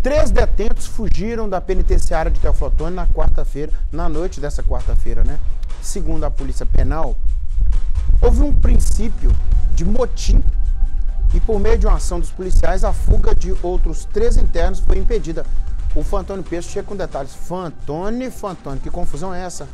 3 detentos fugiram da penitenciária de Teófilo Otoni na quarta-feira, na noite dessa quarta-feira, né? Segundo a Polícia Penal, houve um princípio de motim e, por meio de uma ação dos policiais, a fuga de outros 3 internos foi impedida. O Fantoni Peixe chega com detalhes. Fantoni, que confusão é essa?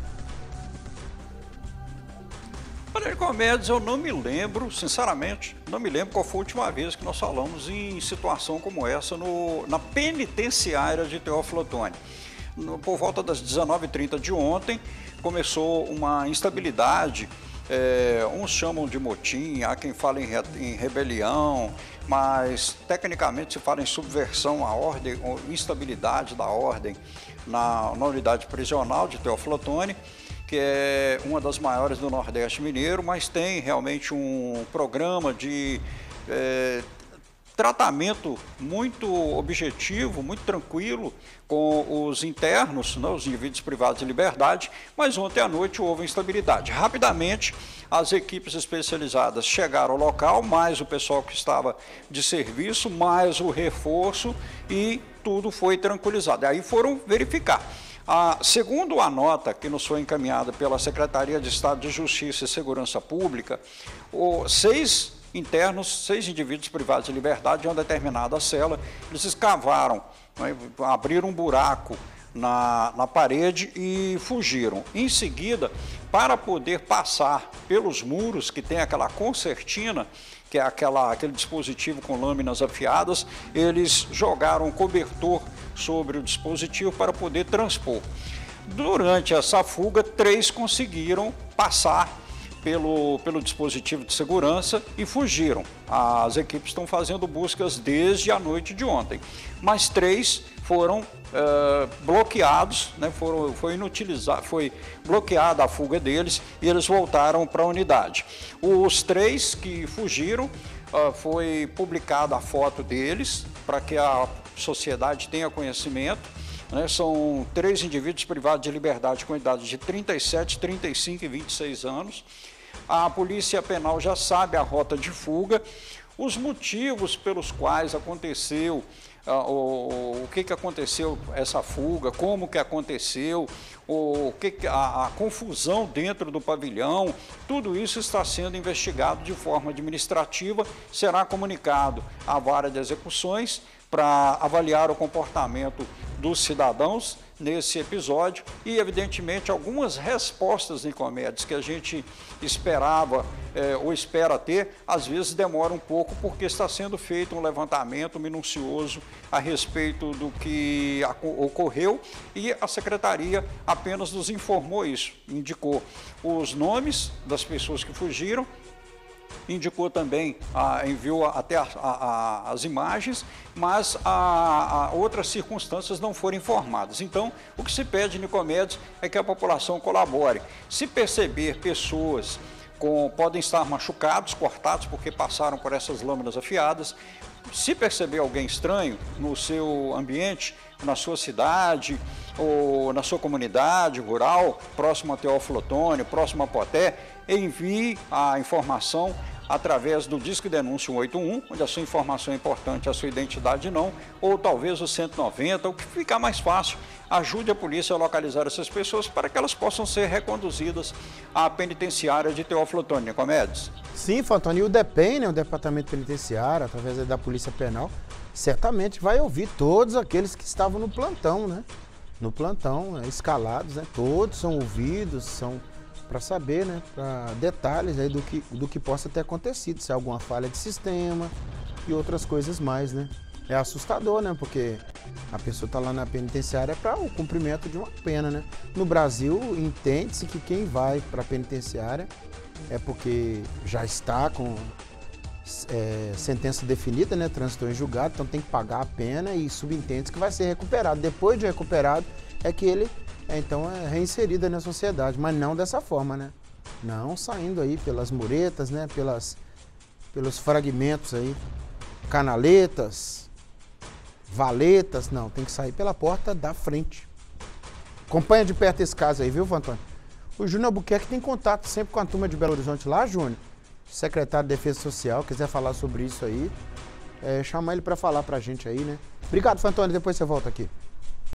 Olha, Nicomedes, eu não me lembro, sinceramente, não me lembro qual foi a última vez que nós falamos em situação como essa na penitenciária de Teófilo Otoni. Por volta das 19h30 de ontem, começou uma instabilidade, uns chamam de motim, há quem fala em rebelião, mas tecnicamente se fala em subversão à ordem, ou instabilidade da ordem na unidade prisional de Teófilo Otoni, que é uma das maiores do Nordeste Mineiro, mas tem realmente um programa de tratamento muito objetivo, muito tranquilo com os internos, né, os indivíduos privados de liberdade, mas ontem à noite houve instabilidade. Rapidamente, as equipes especializadas chegaram ao local, mais o pessoal que estava de serviço, mais o reforço, e tudo foi tranquilizado. Aí foram verificar. Segundo a nota que nos foi encaminhada pela Secretaria de Estado de Justiça e Segurança Pública, 6 internos, 6 indivíduos privados de liberdade de uma determinada cela, eles escavaram, né, abriram um buraco na parede e fugiram. Em seguida, para poder passar pelos muros, que tem aquela concertina, que é aquele dispositivo com lâminas afiadas, eles jogaram um cobertor sobre o dispositivo para poder transpor. Durante essa fuga, 3 conseguiram passar pelo dispositivo de segurança e fugiram. As equipes estão fazendo buscas desde a noite de ontem, mas 3 foram bloqueados, né, foi bloqueada a fuga deles e eles voltaram para a unidade. Os 3 que fugiram, foi publicada a foto deles para que a sociedade tenha conhecimento, né? São 3 indivíduos privados de liberdade com idade de 37, 35 e 26 anos. A Polícia Penal já sabe a rota de fuga, os motivos pelos quais aconteceu, o que aconteceu essa fuga, como que aconteceu, a confusão dentro do pavilhão, tudo isso está sendo investigado de forma administrativa, será comunicado à vara de execuções para avaliar o comportamento dos cidadãos nesse episódio e, evidentemente, algumas respostas, Nicomedes, que a gente esperava ou espera ter, às vezes demora um pouco porque está sendo feito um levantamento minucioso a respeito do que ocorreu e a Secretaria apenas nos informou isso, indicou os nomes das pessoas que fugiram, indicou também, enviou até as imagens, mas outras circunstâncias não foram informadas. Então, o que se pede, Nicomedes, é que a população colabore. Se perceber pessoas podem estar machucados, cortados, porque passaram por essas lâminas afiadas, se perceber alguém estranho no seu ambiente, na sua cidade ou na sua comunidade rural, próximo a Teófilo Otoni, próximo a Poté, envie a informação através do Disque Denúncia 181, onde a sua informação é importante, a sua identidade não, ou talvez o 190, o que ficar mais fácil, ajude a polícia a localizar essas pessoas para que elas possam ser reconduzidas à penitenciária de Teófilo Otoni, Nicomedes. Sim, Fantoni, e o DEPEN, né, o Departamento Penitenciário, através da Polícia Penal, certamente vai ouvir todos aqueles que estavam no plantão, né? No plantão, escalados, né? Todos são ouvidos, são para saber, né, para detalhes aí do que possa ter acontecido, se há alguma falha de sistema e outras coisas mais, né? É assustador, né, porque a pessoa está lá na penitenciária para o cumprimento de uma pena, né? No Brasil, entende-se que quem vai para a penitenciária é porque já está com sentença definida, né, trânsito em julgado, então tem que pagar a pena e subentende-se que vai ser recuperado. Depois de recuperado é que ele então é reinserida na sociedade, mas não dessa forma, né? Não saindo aí pelas muretas, né? Pelos fragmentos aí, canaletas, valetas, não, tem que sair pela porta da frente. Acompanha de perto esse caso aí, viu, Fantoni? O Júnior Albuquerque tem contato sempre com a turma de Belo Horizonte lá, Júnior. Secretário de Defesa Social, quiser falar sobre isso aí, chamar ele para falar pra gente aí, né? Obrigado, Fantoni, depois você volta aqui.